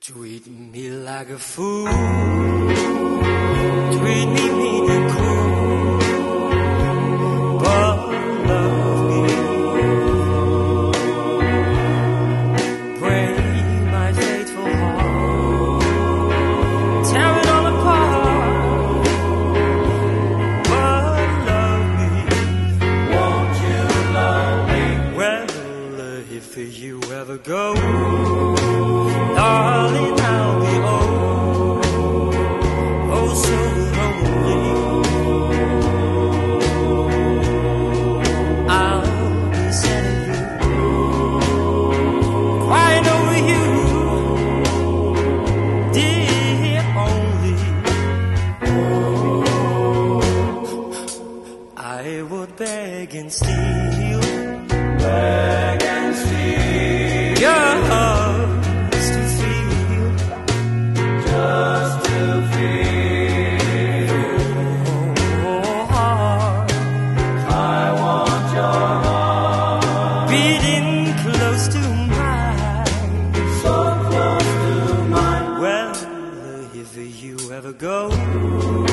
Treat me like a fool, treat me mean and cruel, but love me. Break my faithful heart, tear it all apart, but love me. Won't you love me? Well, if you ever go, darling, I'll be oh so lonely. I'll be sending you, crying over you, dear only. I would beg and steal, your heart. Go.